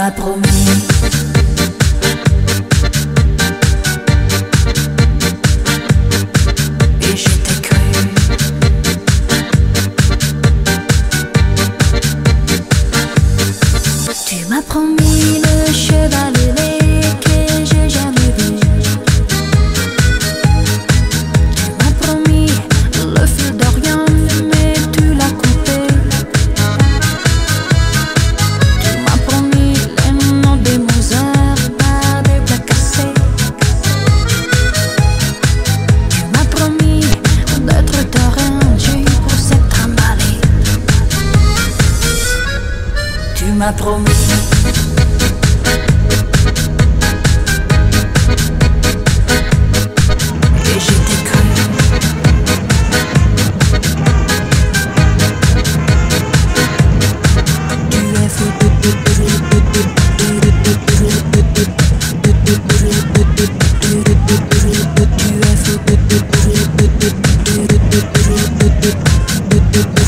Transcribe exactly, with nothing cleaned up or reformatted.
m'as promis. Et je t'ai cru. Tu m'as promis le cheval ailé que j'ai jamais vu. Tu m'as promis le fil d'Orient, mais tu l'as coupé. Tu m'as promis les noms des Mozart par des plats cassés. Tu m'as promis d'être t'arranger pour cette trimballée. Tu m'as promis. Et je t'ai cru. Tu es fou. Tu es fou.